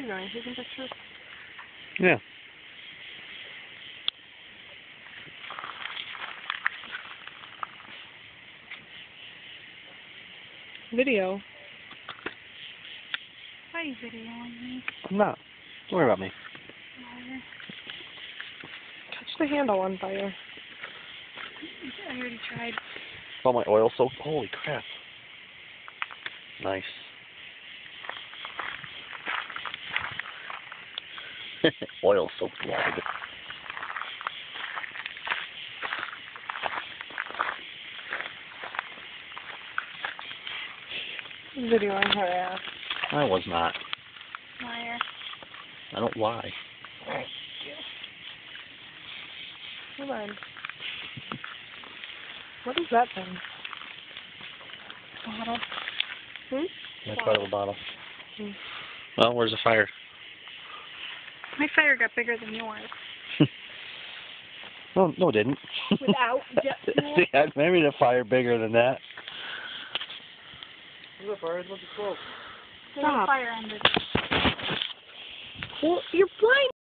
you going? Taking pictures? Yeah. Video. Why are you videoing me? I'm not. Don't worry about me. Liar. Touch the handle on fire. I already tried. Oh, my oil soaked. Holy crap. Nice. Oil soaked log. Videoing her ass. I was not. Liar. I don't lie. Hold on. What is that thing? Bottle. That's part of a bottle. Hmm. Well, where's the fire? My fire got bigger than yours. No, it didn't. Without jet fuel? See, I made a fire bigger than that. Look, Bird, look at close. There's a fire under. Well, you're blind.